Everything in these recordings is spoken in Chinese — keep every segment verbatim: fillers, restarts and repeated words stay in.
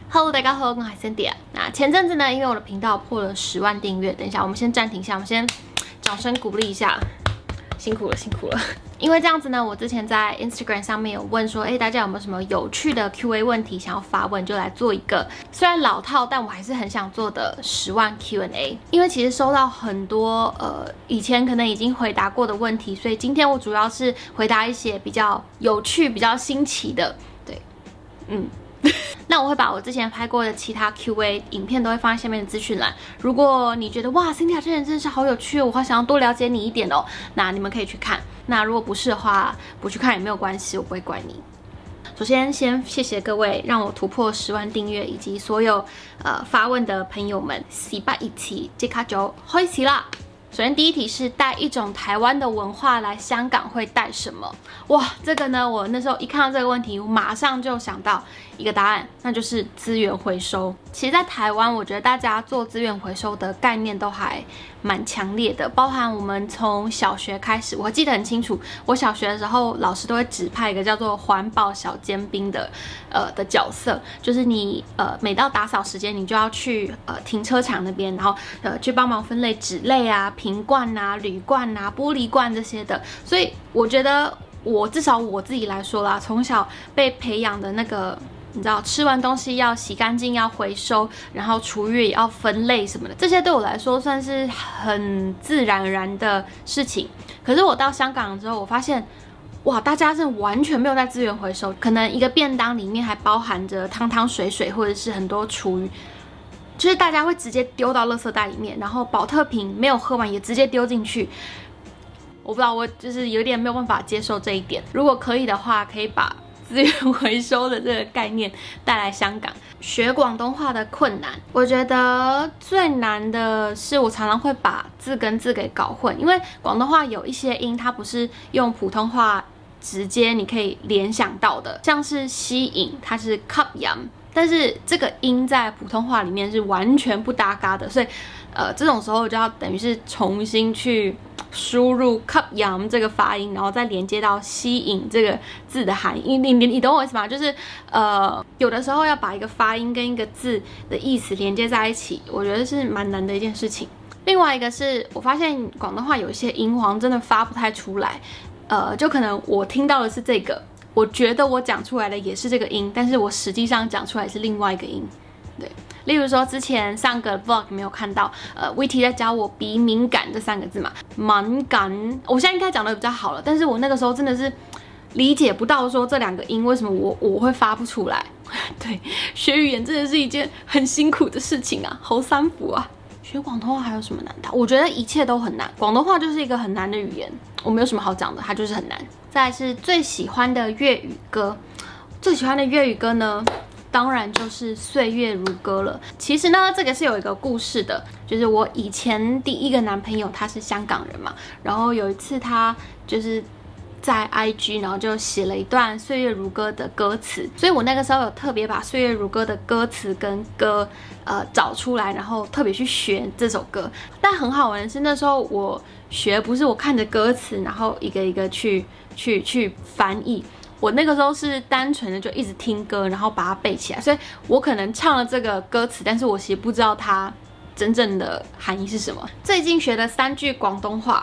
Hello， 大家好，我是 Cindy。那前阵子呢，因为我的频道破了十万订阅，等一下我们先暂停一下，我们先掌声鼓励一下，辛苦了，辛苦了。因为这样子呢，我之前在 Instagram 上面有问说，哎，大家有没有什么有趣的 Q A 问题想要发问，就来做一个虽然老套，但我还是很想做的十万 Q and A。因为其实收到很多呃以前可能已经回答过的问题，所以今天我主要是回答一些比较有趣、比较新奇的。对，嗯。那我会把我之前拍过的其他 Q A 影片都会放在下面的资讯栏。如果你觉得哇 ，Cindy 这人真的是好有趣，我好想要多了解你一点哦，那你们可以去看。那如果不是的话，不去看也没有关系，我不会怪你。首先，先谢谢各位让我突破十万订阅，以及所有呃发问的朋友们。四百一期这卡就开始啦！首先，第一题是带一种台湾的文化来香港会带什么？哇，这个呢，我那时候一看到这个问题，我马上就想到一个答案，那就是资源回收。其实，在台湾，我觉得大家做资源回收的概念都还蛮强烈的，包含我们从小学开始，我记得很清楚，我小学的时候，老师都会指派一个叫做环保小尖兵的呃的角色，就是你呃每到打扫时间，你就要去呃停车场那边，然后呃去帮忙分类纸类啊、瓶罐啊、铝罐啊、玻璃罐这些的。所以我觉得我至少我自己来说啦，从小被培养的那个。你知道吃完东西要洗干净，要回收，然后厨余也要分类什么的，这些对我来说算是很自然而然的事情。可是我到香港之后，我发现，哇，大家是完全没有在资源回收，可能一个便当里面还包含着汤汤水水，或者是很多厨余，就是大家会直接丢到垃圾袋里面，然后保特瓶没有喝完也直接丢进去。我不知道，我就是有点没有办法接受这一点。如果可以的话，可以把资源回收的这个概念带来香港。学广东话的困难，我觉得最难的是我常常会把字跟字给搞混，因为广东话有一些音它不是用普通话直接你可以联想到的，像是吸引，它是 cup yam， 但是这个音在普通话里面是完全不搭嘎的，所以呃这种时候就要等于是重新去输入 cup yam 这个发音，然后再连接到吸引这个字的含义。你你你懂我意思吗？就是呃，有的时候要把一个发音跟一个字的意思连接在一起，我觉得是蛮难的一件事情。另外一个是我发现广东话有一些音我好像真的发不太出来，呃，就可能我听到的是这个，我觉得我讲出来的也是这个音，但是我实际上讲出来是另外一个音，对。例如说，之前上个 vlog 没有看到，呃 ，Vicky 在教我鼻敏感这三个字嘛，敏感，我现在应该讲的比较好了，但是我那个时候真的是理解不到说这两个音为什么我我会发不出来。对，学语言真的是一件很辛苦的事情啊，好三伏啊。学广东话还有什么难的？我觉得一切都很难，广东话就是一个很难的语言，我没有什么好讲的，它就是很难。再来是最喜欢的粤语歌，最喜欢的粤语歌呢？当然就是岁月如歌了。其实呢，这个是有一个故事的，就是我以前第一个男朋友他是香港人嘛，然后有一次他就是在 I G， 然后就写了一段岁月如歌的歌词，所以我那个时候有特别把岁月如歌的歌词跟歌呃找出来，然后特别去学这首歌。但很好玩的是，那时候我学不是我看着歌词，然后一个一个去去去翻译。我那个时候是单纯的就一直听歌，然后把它背起来，所以我可能唱了这个歌词，但是我其实不知道它真正的含义是什么。最近学的三句广东话，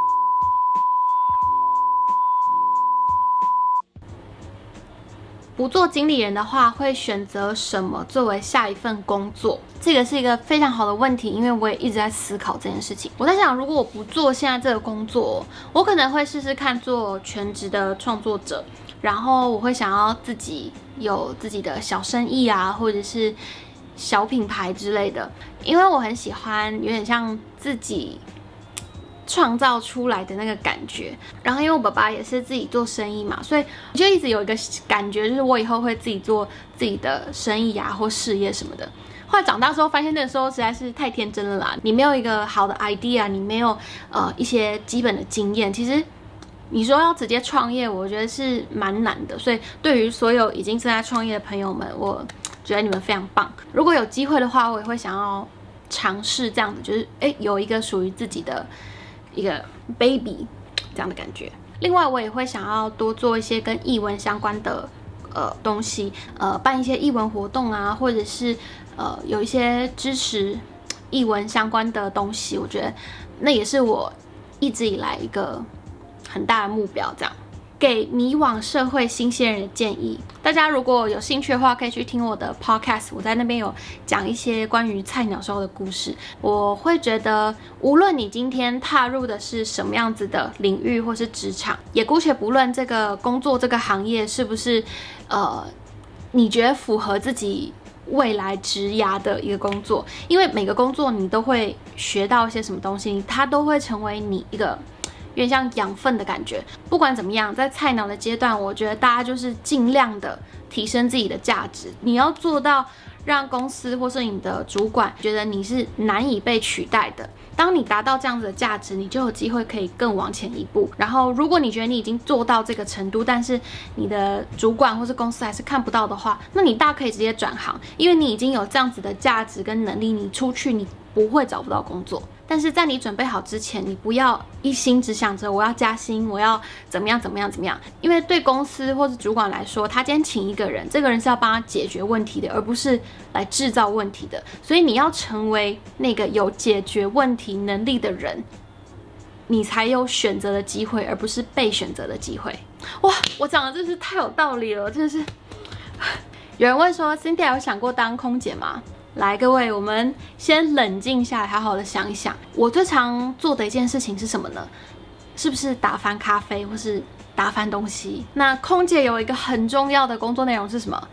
不做经理人的话，会选择什么作为下一份工作？这个是一个非常好的问题，因为我也一直在思考这件事情。我在想，如果我不做现在这个工作，我可能会试试看做全职的创作者。然后我会想要自己有自己的小生意啊，或者是小品牌之类的，因为我很喜欢有点像自己创造出来的那个感觉。然后因为我爸爸也是自己做生意嘛，所以我就一直有一个感觉，就是我以后会自己做自己的生意啊或事业什么的。后来长大之后发现那个时候实在是太天真了啦，你没有一个好的 idea， 你没有呃一些基本的经验，其实你说要直接创业，我觉得是蛮难的。所以对于所有已经正在创业的朋友们，我觉得你们非常棒。如果有机会的话，我也会想要尝试这样子，就是哎有一个属于自己的一个 baby 这样的感觉。另外，我也会想要多做一些跟艺文相关的呃东西，呃办一些艺文活动啊，或者是呃有一些支持艺文相关的东西，我觉得那也是我一直以来一个很大的目标。这样给迷惘社会新鲜人的建议，大家如果有兴趣的话，可以去听我的 podcast， 我在那边有讲一些关于菜鸟时候的故事。我会觉得，无论你今天踏入的是什么样子的领域或是职场，也姑且不论这个工作这个行业是不是呃你觉得符合自己未来职涯的一个工作，因为每个工作你都会学到一些什么东西，它都会成为你一个有点像养分的感觉。不管怎么样，在菜鸟的阶段，我觉得大家就是尽量的提升自己的价值。你要做到让公司或是你的主管觉得你是难以被取代的。当你达到这样子的价值，你就有机会可以更往前一步。然后，如果你觉得你已经做到这个程度，但是你的主管或是公司还是看不到的话，那你大可以直接转行，因为你已经有这样子的价值跟能力，你出去你不会找不到工作。但是在你准备好之前，你不要一心只想着我要加薪，我要怎么样怎么样怎么样。因为对公司或是主管来说，他今天请一个人，这个人是要帮他解决问题的，而不是来制造问题的。所以你要成为那个有解决问题能力的人，你才有选择的机会，而不是被选择的机会。哇，我讲的真是太有道理了，真的是。有人问说 ，Cynthia 有想过当空姐吗？来，各位，我们先冷静下来，好好的想一想。我最常做的一件事情是什么呢？是不是打翻咖啡，或是打翻东西？那空姐有一个很重要的工作内容是什么？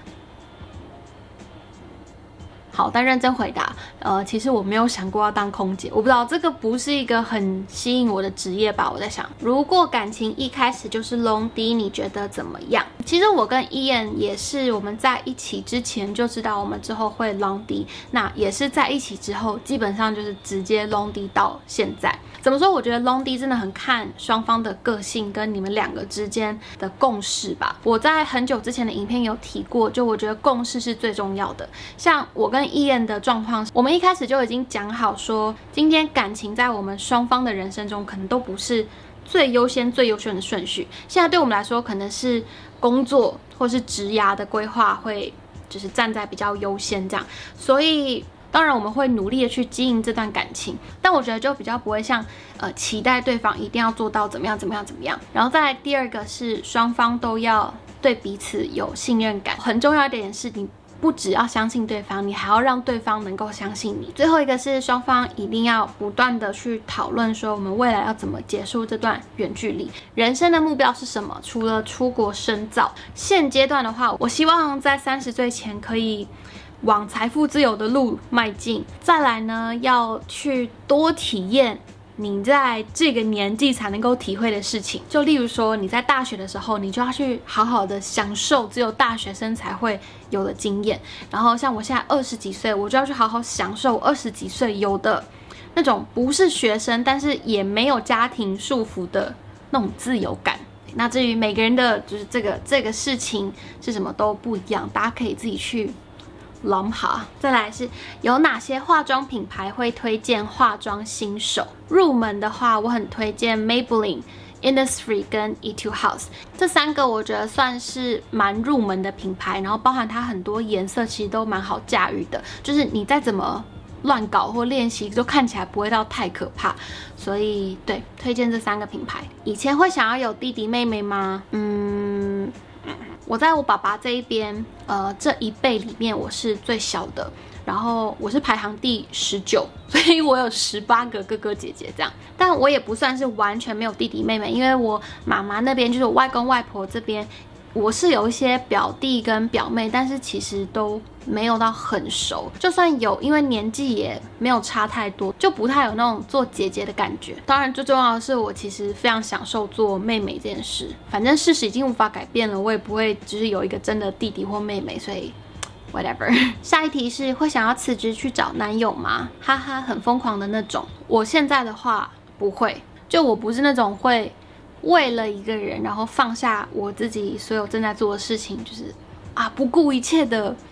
好，但认真回答，呃，其实我没有想过要当空姐，我不知道这个不是一个很吸引我的职业吧？我在想，如果感情一开始就是 long 低，你觉得怎么样？其实我跟 Ian 也是我们在一起之前就知道我们之后会 long 低，那也是在一起之后，基本上就是直接 long 低到现在。怎么说？我觉得 long 低真的很看双方的个性跟你们两个之间的共识吧。我在很久之前的影片有提过，就我觉得共识是最重要的。像我跟Ian的状况，我们一开始就已经讲好说，今天感情在我们双方的人生中可能都不是最优先、最优先的顺序。现在对我们来说，可能是工作或是职涯的规划会就是站在比较优先这样，所以。当然，我们会努力的去经营这段感情，但我觉得就比较不会像呃期待对方一定要做到怎么样怎么样怎么样。然后再来第二个是双方都要对彼此有信任感，很重要一点是你不只要相信对方，你还要让对方能够相信你。最后一个是双方一定要不断的去讨论说我们未来要怎么结束这段远距离，人生的目标是什么？除了出国深造，现阶段的话，我希望在三十岁前可以往财富自由的路迈进。再来呢，要去多体验你在这个年纪才能够体会的事情。就例如说，你在大学的时候，你就要去好好的享受只有大学生才会有的经验。然后像我现在二十几岁，我就要去好好享受二十几岁有的那种不是学生，但是也没有家庭束缚的那种自由感。那至于每个人的就是这个这个事情是什么都不一样，大家可以自己去諗下。再来是有哪些化妆品牌会推荐化妆新手？入门的话，我很推荐 Maybelline、Innisfree 跟 Etude House 这三个，我觉得算是蛮入门的品牌，然后包含它很多颜色其实都蛮好驾驭的，就是你再怎么乱搞或练习，就看起来不会到太可怕。所以对，推荐这三个品牌。以前会想要有弟弟妹妹吗？嗯。我在我爸爸这一边，呃，这一辈里面我是最小的，然后我是排行第十九，所以我有十八个哥哥姐姐这样。但我也不算是完全没有弟弟妹妹，因为我妈妈那边就是我外公外婆这边，我是有一些表弟跟表妹，但是其实都没有到很熟。就算有，因为年纪也没有差太多，就不太有那种做姐姐的感觉。当然，最重要的是我其实非常享受做妹妹这件事。反正事实已经无法改变了，我也不会只是有一个真的弟弟或妹妹，所以 whatever。下一题是会想要辞职去找男友吗？哈哈，很疯狂的那种。我现在的话不会，就我不是那种会为了一个人，然后放下我自己所有正在做的事情，就是啊不顾一切的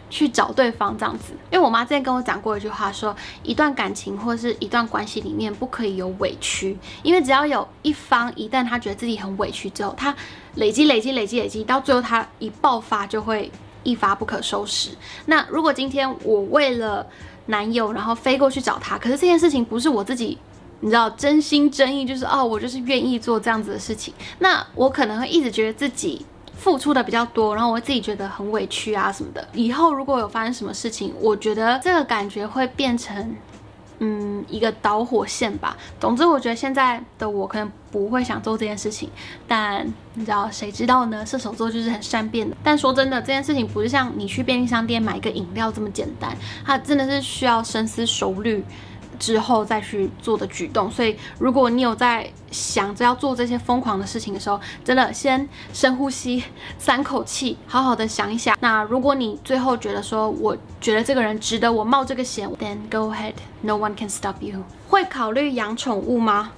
去找对方这样子。因为我妈之前跟我讲过一句话说，一段感情或是一段关系里面不可以有委屈，因为只要有一方一旦他觉得自己很委屈之后，他累积累积累积累积到最后他一爆发就会一发不可收拾。那如果今天我为了男友然后飞过去找他，可是这件事情不是我自己你知道真心真意，就是哦我就是愿意做这样子的事情，那我可能会一直觉得自己付出的比较多，然后我自己觉得很委屈啊什么的。以后如果有发生什么事情，我觉得这个感觉会变成嗯一个导火线吧。总之我觉得现在的我可能不会想做这件事情，但你知道谁知道呢？射手座就是很善变的。但说真的，这件事情不是像你去便利商店买一个饮料这么简单，它真的是需要深思熟虑之后再去做的举动。所以如果你有在想着要做这些疯狂的事情的时候，真的先深呼吸三口气，好好的想一想。那如果你最后觉得说我觉得这个人值得我冒这个险， then go ahead, no one can stop you。 会考虑养宠物吗？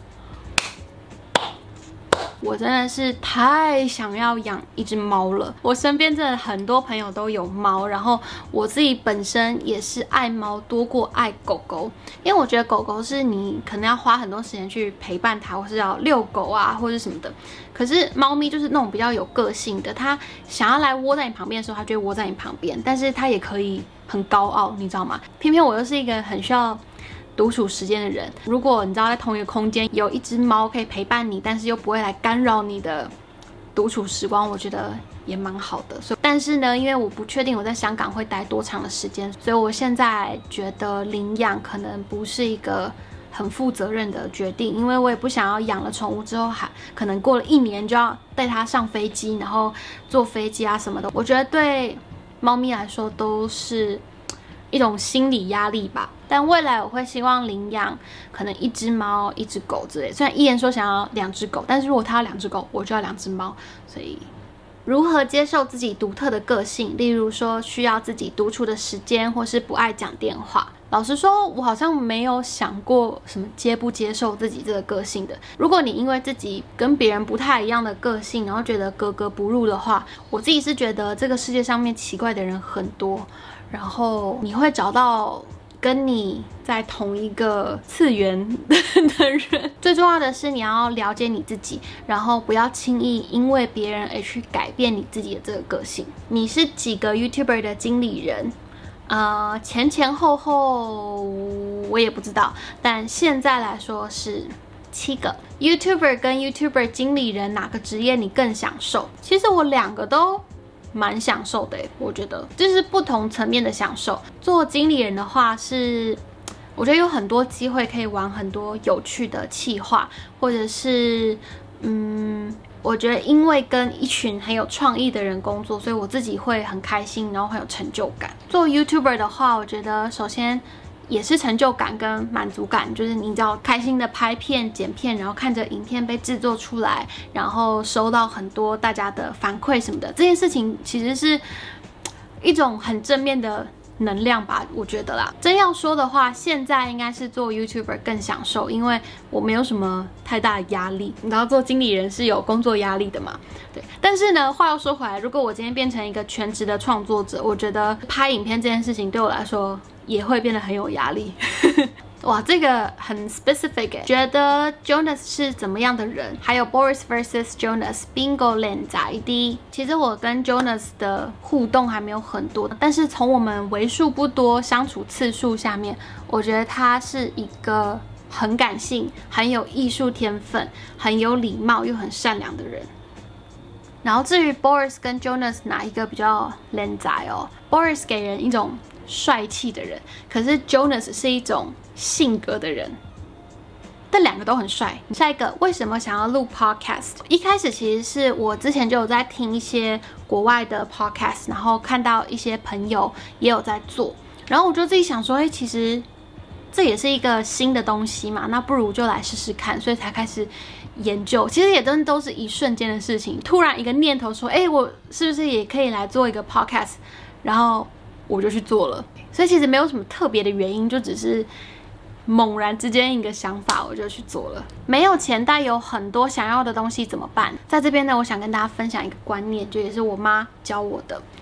我真的是太想要养一只猫了。我身边真的很多朋友都有猫，然后我自己本身也是爱猫多过爱狗狗，因为我觉得狗狗是你可能要花很多时间去陪伴它，或是要遛狗啊或者什么的。可是猫咪就是那种比较有个性的，它想要来窝在你旁边的时候，它就会窝在你旁边，但是它也可以很高傲，你知道吗？偏偏我又是一个很需要独处时间的人，如果你知道在同一个空间有一只猫可以陪伴你，但是又不会来干扰你的独处时光，我觉得也蛮好的。所以但是呢，因为我不确定我在香港会待多长的时间，所以我现在觉得领养可能不是一个很负责任的决定，因为我也不想要养了宠物之后还可能过了一年就要带它上飞机，然后坐飞机啊什么的。我觉得对猫咪来说都是一种心理压力吧。但未来我会希望领养可能一只猫一只狗之类，虽然依然说想要两只狗，但是如果他要两只狗，我就要两只猫。所以如何接受自己独特的个性，例如说需要自己独处的时间，或是不爱讲电话。老实说，我好像没有想过什么接不接受自己这个个性的。如果你因为自己跟别人不太一样的个性，然后觉得格格不入的话，我自己是觉得这个世界上面奇怪的人很多，然后你会找到跟你在同一个次元的人。最重要的是你要了解你自己，然后不要轻易因为别人而去改变你自己的这个个性。你是几个 YouTuber 的经理人？呃，前前后后我也不知道，但现在来说是七个。YouTuber 跟 YouTuber 经理人哪个职业你更享受？其实我两个都蛮享受的，我觉得就是不同层面的享受。做经理人的话是，我觉得有很多机会可以玩很多有趣的企划，或者是嗯。我觉得因为跟一群很有创意的人工作，所以我自己会很开心，然后很有成就感。做 YouTuber 的话，我觉得首先也是成就感跟满足感，就是你知道开心的拍片、剪片，然后看着影片被制作出来，然后收到很多大家的反馈什么的，这件事情其实是一种很正面的能量吧，我觉得啦。真要说的话，现在应该是做 YouTuber 更享受，因为我没有什么太大的压力。你知道做经理人是有工作压力的嘛？对。但是呢，话又说回来，如果我今天变成一个全职的创作者，我觉得拍影片这件事情对我来说也会变得很有压力。哇，这个很 specific 哎。觉得 Jonas 是怎么样的人？还有 Boris versus Jonas Bingo 靓仔的。其实我跟 Jonas 的互动还没有很多，但是从我们为数不多相处次数下面，我觉得他是一个很感性、很有艺术天分、很有礼貌又很善良的人。然后至于 Boris 跟 Jonas 哪一个比较靓仔哦 ？Boris 给人一种帅气的人，可是 Jonas 是一种性格的人，但两个都很帅。下一个，为什么想要录 podcast？ 一开始其实是我之前就有在听一些国外的 podcast， 然后看到一些朋友也有在做，然后我就自己想说，哎，其实这也是一个新的东西嘛，那不如就来试试看，所以才开始研究。其实也真的都是一瞬间的事情，突然一个念头说，哎，我是不是也可以来做一个 podcast？ 然后我就去做了。所以其实没有什么特别的原因，就只是猛然之间一个想法，我就去做了。没有钱但有很多想要的东西怎么办？在这边呢，我想跟大家分享一个观念，就也是我妈教我的。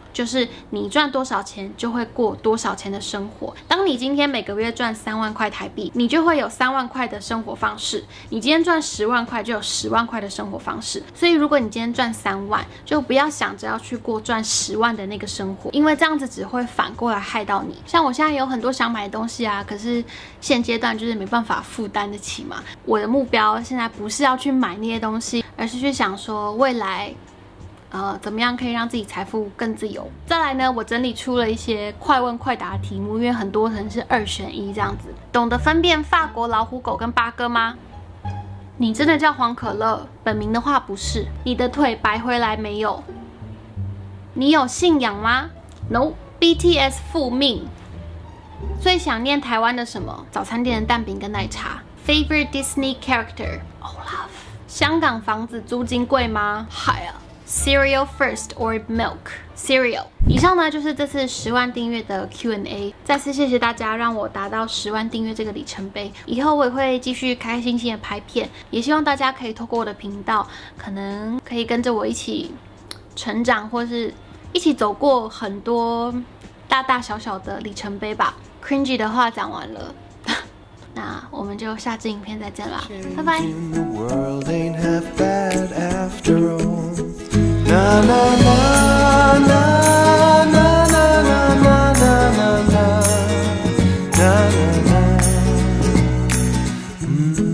就是你赚多少钱就会过多少钱的生活。当你今天每个月赚三万块台币，你就会有三万块的生活方式；你今天赚十万块，就有十万块的生活方式。所以，如果你今天赚三万，就不要想着要去过赚十万的那个生活，因为这样子只会反过来害到你。像我现在有很多想买的东西啊，可是现阶段就是没办法负担得起嘛。我的目标现在不是要去买那些东西，而是去想说未来。呃，怎么样可以让自己财富更自由？再来呢，我整理出了一些快问快答的题目，因为很多人是二选一这样子。懂得分辨法国老虎狗跟八哥吗？你真的叫黄可乐？本名的话不是。你的腿白回来没有？你有信仰吗 ？No。B T S 复命。最想念台湾的什么？早餐店的蛋饼跟奶茶。Favorite Disney character? Olaf。香港房子租金贵吗？嗨啊。Cereal first or milk? Cereal。以上呢就是这次十万订阅的 Q and A。再次谢谢大家让我达到十万订阅这个里程碑。以后我也会继续开开心心的拍片，也希望大家可以透过我的频道，可能可以跟着我一起成长，或是一起走过很多大大小小的里程碑吧。Cringy 的话讲完了。那我们就下支影片再见啦，拜拜。Na na na na na na na na na na na na na.